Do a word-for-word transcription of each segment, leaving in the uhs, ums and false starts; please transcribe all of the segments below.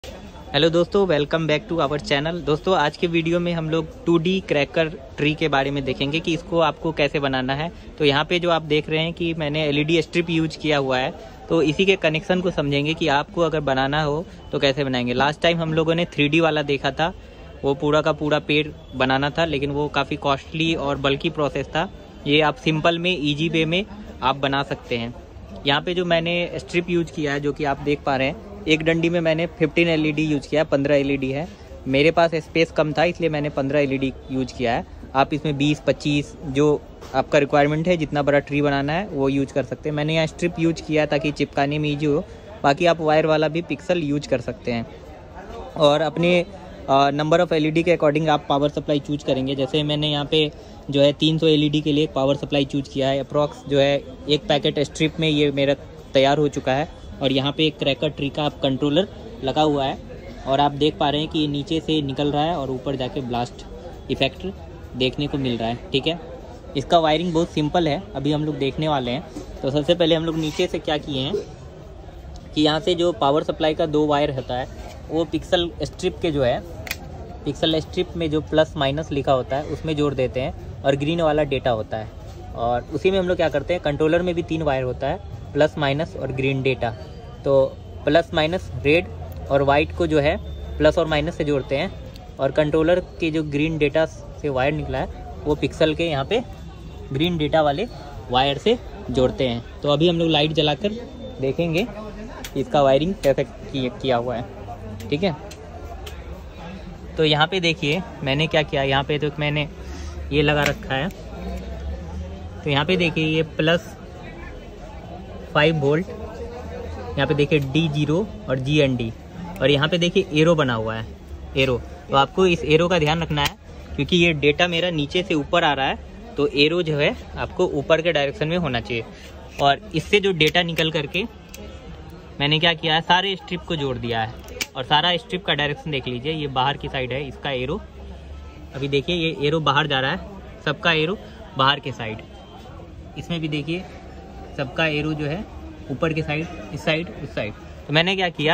Hello दोस्तों, welcome back to our channel. दोस्तों आज के वीडियो में हम लोग टू डी क्रैकर ट्री के बारे में देखेंगे कि इसको आपको कैसे बनाना है। तो यहाँ पे जो आप देख रहे हैं कि मैंने एलईडी स्ट्रिप यूज किया हुआ है, तो इसी के कनेक्शन को समझेंगे कि आपको अगर बनाना हो तो कैसे बनाएंगे। लास्ट टाइम हम लोगों ने थ्री डी वाला देखा था, वो पूरा का पूरा पेड़ बनाना था, लेकिन वो काफ़ी कॉस्टली और बल्कि प्रोसेस था। ये आप सिंपल में ईजी वे में आप बना सकते हैं। यहाँ पे जो मैंने स्ट्रिप यूज किया है, जो कि आप देख पा रहे हैं, एक डंडी में मैंने पंद्रह एलईडी यूज किया है। पंद्रह एलईडी है, मेरे पास स्पेस कम था इसलिए मैंने पंद्रह एलईडी यूज किया है। आप इसमें बीस पच्चीस जो आपका रिक्वायरमेंट है, जितना बड़ा ट्री बनाना है वो यूज कर सकते हैं। मैंने यहाँ स्ट्रिप यूज किया ताकि चिपकाने में ईजी हो, बाकी आप वायर वाला भी पिक्सल यूज कर सकते हैं। और अपने नंबर ऑफ़ एलईडी के अकॉर्डिंग आप पावर सप्लाई चूज करेंगे। जैसे मैंने यहाँ पे जो है तीन सौ एलईडी के लिए एक पावर सप्लाई चूज किया है। अप्रॉक्स जो है एक पैकेट स्ट्रिप में ये मेरा तैयार हो चुका है। और यहाँ पे एक क्रैकर ट्री का आप कंट्रोलर लगा हुआ है, और आप देख पा रहे हैं कि ये नीचे से निकल रहा है और ऊपर जाके ब्लास्ट इफेक्ट देखने को मिल रहा है। ठीक है, इसका वायरिंग बहुत सिंपल है, अभी हम लोग देखने वाले हैं। तो सबसे पहले हम लोग नीचे से क्या किए हैं कि यहाँ से जो पावर सप्लाई का दो वायर होता है, वो पिक्सल स्ट्रिप के जो है पिक्सल स्ट्रिप में जो प्लस माइनस लिखा होता है उसमें जोड़ देते हैं, और ग्रीन वाला डेटा होता है। और उसी में हम लोग क्या करते हैं, कंट्रोलर में भी तीन वायर होता है, प्लस माइनस और ग्रीन डेटा। तो प्लस माइनस रेड और वाइट को जो है प्लस और माइनस से जोड़ते हैं, और कंट्रोलर के जो ग्रीन डेटा से वायर निकला है वो पिक्सल के यहाँ पे ग्रीन डेटा वाले वायर से जोड़ते हैं। तो अभी हम लोग लाइट जलाकर देखेंगे कि इसका वायरिंग कैसे किया हुआ है। ठीक है, तो यहाँ पे देखिए मैंने क्या किया। यहाँ पे तो मैंने ये लगा रखा है, तो यहाँ पे देखिए ये प्लस फाइव वोल्ट, यहाँ पे देखिए डी जीरो और जी एन डी, और यहाँ पे देखिए एरो बना हुआ है, एरो। तो आपको इस एरो का ध्यान रखना है, क्योंकि ये डेटा मेरा नीचे से ऊपर आ रहा है, तो एरो जो है आपको ऊपर के डायरेक्शन में होना चाहिए। और इससे जो डेटा निकल करके मैंने क्या किया है, सारे स्ट्रिप को जोड़ दिया है। और सारा स्ट्रिप का डायरेक्शन देख लीजिए, ये बाहर की साइड है इसका एरो। अभी देखिए ये एरो बाहर जा रहा है, सबका एरो बाहर के साइड। इसमें भी देखिए सबका एरो जो है ऊपर के साइड, इस साइड, उस साइड। तो मैंने क्या किया,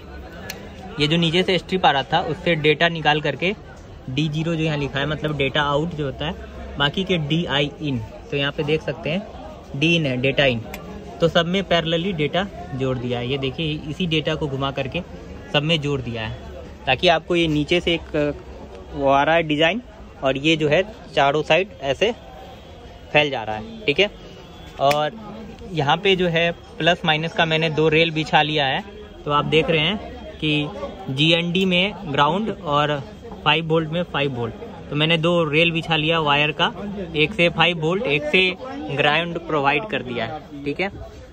ये जो नीचे से स्ट्रिप आ रहा था उससे डेटा निकाल करके डी जीरो जो यहाँ लिखा है, मतलब डेटा आउट जो होता है, बाकी के डी आई इन, तो यहाँ पे देख सकते हैं डी इन है, डेटा इन। तो सब में पैरेलली डेटा जोड़ दिया है। ये देखिए इसी डेटा को घुमा करके सब में जोड़ दिया है, ताकि आपको ये नीचे से एक वो आ रहा है डिज़ाइन, और ये जो है चारों साइड ऐसे फैल जा रहा है। ठीक है, और यहाँ पे जो है प्लस माइनस का मैंने दो रेल बिछा लिया है। तो आप देख रहे हैं कि जी एन डी में ग्राउंड और फाइव वोल्ट में फाइव वोल्ट, तो मैंने दो रेल बिछा लिया वायर का, एक से फाइव वोल्ट, एक से ग्राउंड प्रोवाइड कर दिया है। ठीक है,